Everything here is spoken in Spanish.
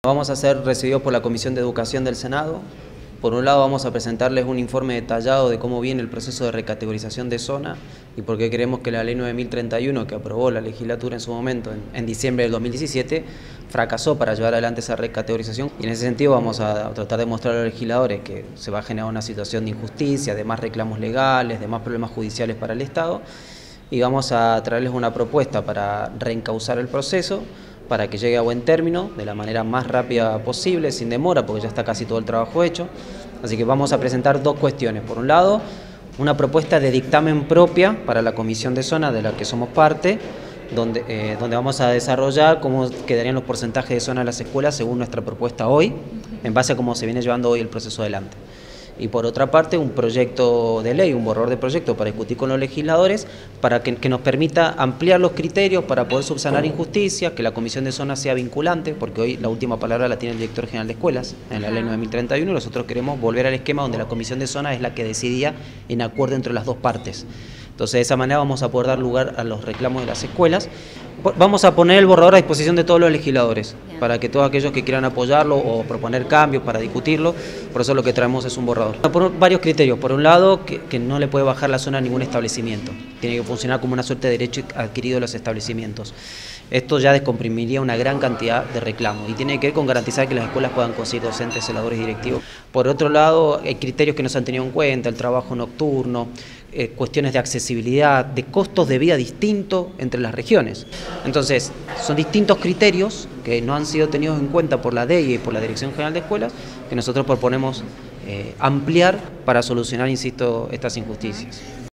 Vamos a ser recibidos por la Comisión de Educación del Senado. Por un lado vamos a presentarles un informe detallado de cómo viene el proceso de recategorización de zona y por qué creemos que la ley 9031 que aprobó la legislatura en su momento, en diciembre del 2017, fracasó para llevar adelante esa recategorización. Y en ese sentido vamos a tratar de mostrar a los legisladores que se va a generar una situación de injusticia, de más reclamos legales, de más problemas judiciales para el Estado, y vamos a traerles una propuesta para reencauzar el proceso, para que llegue a buen término, de la manera más rápida posible, sin demora, porque ya está casi todo el trabajo hecho. Así que vamos a presentar dos cuestiones. Por un lado, una propuesta de dictamen propia para la Comisión de Zona, de la que somos parte, donde vamos a desarrollar cómo quedarían los porcentajes de zona de las escuelas según nuestra propuesta hoy, en base a cómo se viene llevando hoy el proceso adelante. Y por otra parte, un proyecto de ley, un borrador de proyecto para discutir con los legisladores, para que nos permita ampliar los criterios para poder subsanar injusticias, que la Comisión de Zona sea vinculante, porque hoy la última palabra la tiene el Director General de Escuelas, en la ley 9031, y nosotros queremos volver al esquema donde la Comisión de Zona es la que decidía en acuerdo entre las dos partes. Entonces, de esa manera vamos a poder dar lugar a los reclamos de las escuelas. Vamos a poner el borrador a disposición de todos los legisladores, para que todos aquellos que quieran apoyarlo o proponer cambios para discutirlo, por eso lo que traemos es un borrador. Por varios criterios. Por un lado, que no le puede bajar la zona a ningún establecimiento. Tiene que funcionar como una suerte de derecho adquirido de los establecimientos. Esto ya descomprimiría una gran cantidad de reclamos y tiene que ver con garantizar que las escuelas puedan conseguir docentes, celadores y directivos. Por otro lado, hay criterios que no se han tenido en cuenta, el trabajo nocturno, cuestiones de accesibilidad, de costos de vida distintos entre las regiones. Entonces, son distintos criterios que no han sido tenidos en cuenta por la DEI y por la Dirección General de Escuelas, que nosotros proponemos ampliar para solucionar, insisto, estas injusticias.